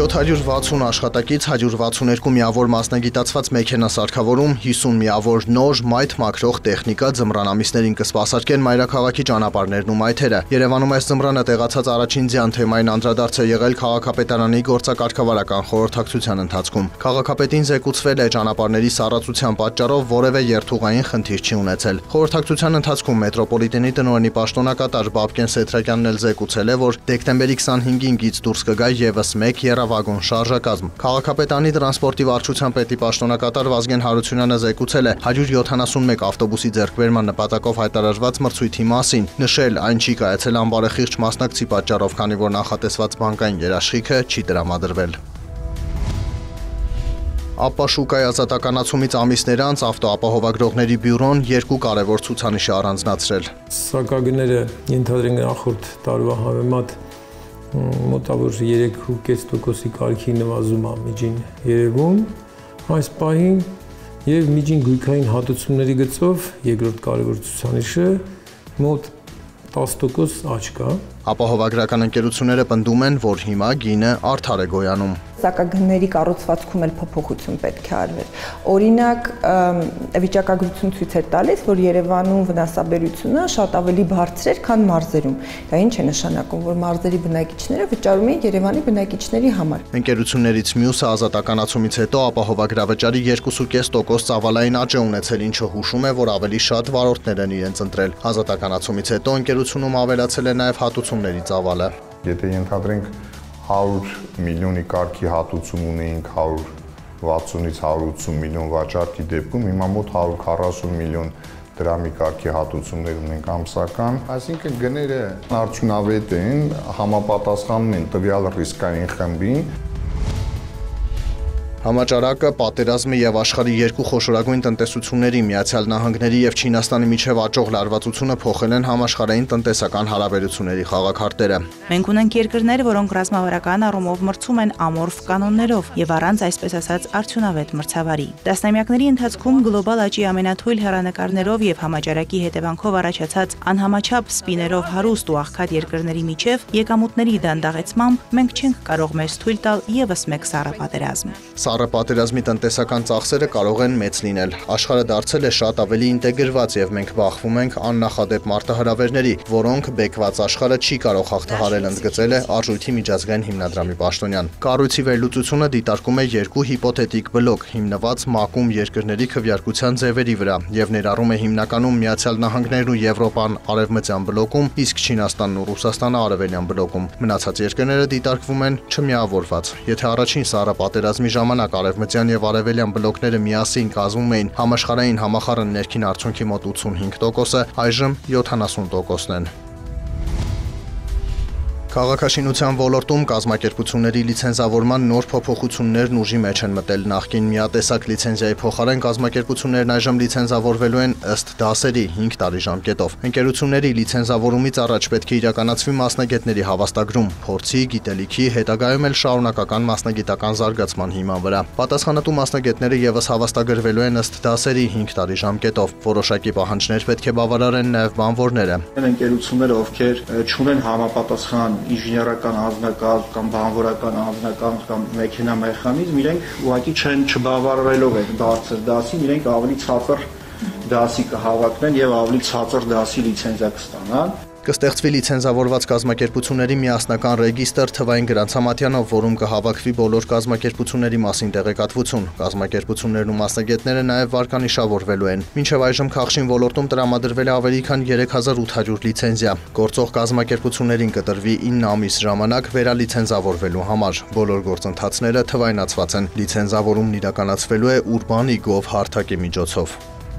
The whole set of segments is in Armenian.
760 աշխատակից 162 միավոր մասնագիտացված մեքենա սարքավորում, 50 միավոր նոր մայթ մաքրող տեխնիկա ձմռանամիսներին կսպասարկեն մայրաքաղաքի ճանապարհներն ու մայթերը։ Երևանում այս ձմռանը տեղացած առաջին ձյան թեմային անդրադարձ է եղել քաղաքապետարանի գործակարգավարական խորհրդակցության ընթացքում։ Քաղաքապետին զեկուցվել է ճանապարհների սառացության պատճառով որևէ երթուղային խնդիր չի ունեցել։ Խորհրդակցության ընթացքում մետրոպոլիտենի տնօրենի պաշտոնակատար Բաբկեն Սեթրակյանն էլ զեկուցել է, որ դեկտեմբերի 25-ին գիծ դուրս կգա ևս մեկ եռավագոն շարժակազմ։ Քաղաքապետարանի տրանսպորտի վարչության պետի պաշտոնակատար Վազգեն Հարությունյանը զեկուցել է 171 ավտոբուսի ձեռքբերման նպատակով հայտարարված մրցույթի մասին, նշել այն չի կայացել անբարեխիղճ մասնակցի պատճառով, քանի որ նախատեսված բանկային երաշխիքը չի տրամադրվել։ Ապաշուկայի ազատականացումից ամիսներ անց ավտոապահովագրողների բյուրոն երկու կարևոր ցուցանիշ է առանձնացրել։ Սակագները ենթադրենք նախորդ տարվա համեմատ մոտավոր 3.5%-ի կարգի նվազում է միջին երևում այս պահին եւ միջին գույքային հատուցումների գծով երկրորդ կարևոր ցուցանիշը մոտ 10% աճ կա։ Ապահովագրական ընկերությունները պնդում են, որ հիմա գինը արդար է գոյանում։ Սակագների կառուցվածքում էլ փոփոխություն պետք է արվեր։ Օրինակ, վիճակագրություն ցույց է տալիս, որ Երևանում վնասաբերությունը շատ ավելի բարձր էր, քան մարզերում։ Դա ինչ է նշանակում, որ մարզերի բնակիչները վճարում են Երևանի բնակիչների համար։ Ընկերություններից մյուսը ազատականացումից հետո ապահովագրավճարի 2.5% ծավալային աճ է ունեցել, ինչը հուշում է, որ ավելի շատ վարորդներ են իրենց ընտրել։ Ազատականացումից հետո ընկերությունում ավելացել է նաև հատուցումների ծավալը։ Եթե ենթադրենք 100 միլիոնի կարգի հատուցում ունեինք 160-ից 180 միլիոն վաճառքի դեպքում, հիմա մոտ 140 միլիոն դրամի կարգի հատուցումներ ունենք ամսական, այսինքն գները արդյունավետ են, համապատասխանում են տվյալ ռիսկային խմբին։ Համաճարակը, պատերազմը եւ աշխարհի երկու խոշորագույն տնտեսությունների Միացյալ Նահանգների եւ Չինաստանի միջև աճող լարվածությունը փոխել են համաշխարհային տնտեսական հարաբերությունների խաղաքարտերը։ Մենք ունենք երկրներ, որոնք ռազմավարական առումով մրցում են ամորֆ կանոններով եւ առանց այսպես ասած արդյունավետ մրցավարի։ Տասնամյակների ընթացքում գլոբալ աճի ամենաթույլ հեռանկարներով եւ համաճարակի հետևանքով առաջացած անհամաչափ սպիներով հարուստ ու աղքատ երկրների միջև եկամուտների դանդաղեցմամբ մենք չենք կարող մեզ թույլ տալ եւս մեկ սառը պատերազմ։ Սառը պատերազմի տնտեսական ծախսերը կարող են մեծ լինել։ Աշխարհը դարձել է շատ ավելի ինտեգրված եւ մենք բախվում ենք աննախադեպ մարտահրավերների, որոնք բեկված աշխարհը չի կարող հաղթահարել, ընդգծել է Արժույթի միջազգային հիմնադրամի պաշտոնյան։ Կառույցի վերլուծությունը դիտարկում է երկու հիպոթետիկ բլոկ, հիմնված մակում երկրների քվեարկության ձևերի վրա եւ ներառում է հիմնականում Միացյալ Նահանգներն ու Եվրոպան արևմտյան բլոկում, իսկ Չինաստանն ու Ռուսաստանը արևելյան բլոկում։ Մնացած երկրները դիտարկվում են չմիավորված։ Եթե առաջին սառը պատերազմի ժամանակ արևմտյան եւ արևելյան բլոկները միասին կազմում էին համաշխարհային համախառն ներքին արդյունքի մոտ 85%-ը, այժմ 70%-ն են։ Քաղաքաշինության ոլորտում կազմակերպությունների լիցենզավորման նոր փոփոխություններն ուժի մեջ են մտել։ Նախկին միատեսակ լիցենզիայի փոխարեն կազմակերպություններն այժմ լիցենզավորվելու են ըստ դասերի 5 տարի ժամկետով։ Ընկերությունների լիցենզավորումից առաջ պետք է իրականացվի մասնագետների հավաստագրում, փորձի, գիտելիքի, հետագայում էլ շարունակական մասնագիտական զարգացման հիման վրա։ Պատասխանատու մասնագետները եւս հավաստագրվելու են ըստ դասերի 5 տարի ժամկետով։ Որոշակի պահանջներ պետք է բավարարեն նաեւ բանվորները։ Ընկերությունները, ովքեր չունեն համապատասխան ինժեներական անձնակազմ կամ բանվորական անձնակազմ կամ մեքենա մեխանիզմ, իրենք ուղղակի չբավարարելով այդ բարձր դասին, իրենք ավելի ցածր դասի կհավաքնեն եւ ավելի ցածր դասի լիցենզիա կստանան։ Կստեղծվի լիցենզավորված կազմակերպությունների միասնական ռեգիստր թվային գրանցամատյանով, որում կհավաքվի բոլոր կազմակերպությունների մասին տեղեկատվություն։ Կազմակերպություններն ու մասնագետները նաև վարկանիշավորվելու են։ Մինչև այժմ քաղշին ոլորտում տրամադրվել է ավելի քան 3800 լիցենզիա։ Գործող կազմակերպություններին կտրվի 9 ամիս ժամանակ վերալիցենզավորվելու համար։ Բոլոր գործընթացները թվայնացված են։ Լիցենզավորումն իրականացվելու է Urban.gov հարթակի միջոցով։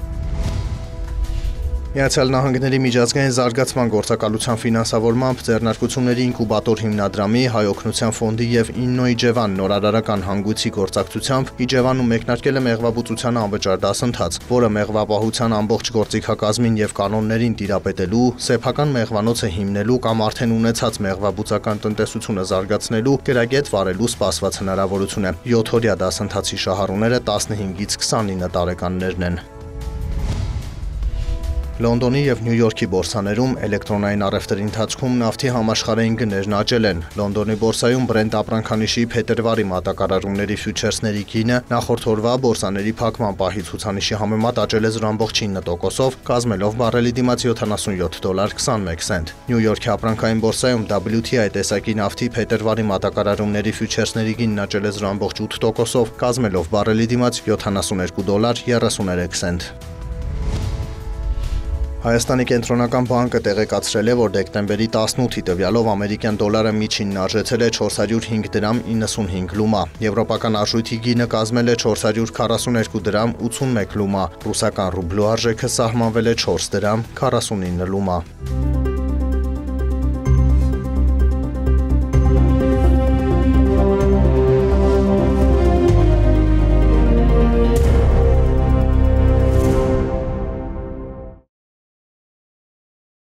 Միացյալ Նահանգների միջազգային զարգացման գործակալության ֆինանսավորմամբ ձեռնարկությունների ինկուբատոր հիմնադրամի, Հայ օգնության ֆոնդի եւ Իննո Իջևան նորարարական հանգույցի գործակցությամբ Իջևանում մեկնարկել է մեղվաբուծության անվճար դասընթաց, որը մեղվապահության ամբողջ գործիքակազմին եւ կանոններին տիրապետելու, սեփական մեղվանոցը հիմնելու կամ արդեն ունեցած մեղվաբուծական տնտեսությունը զարգացնելու, գրագետ վարելու սպասված հնարավորություն է։ 7-օրյա դասընթացի շահառուները 15-ից 29 տարեկաններն են։ Լոնդոնի եւ Նյու Յորքի բորսաներում էլեկտրոնային առևտրի ընթացքում նավթի համաշխարհային գներն աճել են։ Լոնդոնի բորսայում Brent ապրանքանիշի փետրվարի մատակարարումների ֆյուչերսների գինը նախորդ օրվա բորսաների փակման պահի ցուցանիշի համեմատ աճել է 0.9%-ով, կազմելով բարելի դիմաց $77.21։ Նյու Յորքի ապրանքային բորսայում WTI տեսակի նավթի փետրվարի մատակարարումների ֆյուչերսների գինն աճել է 0.8%-ով, կազմելով բարելի դիմաց $72.33։ Հայաստանի կենտրոնական բանկը տեղեկացրել է, որ դեկտեմբերի 18-ի տվյալով ամերիկյան դոլարը միջինն արժեցել է 405 դրամ 95 լումա, եվրոպական արժույթի գինը կազմել է 442 դրամ 81 լումա, ռուսական ռուբլու արժեքը սահմանվել է 4 դրամ 49 լումա։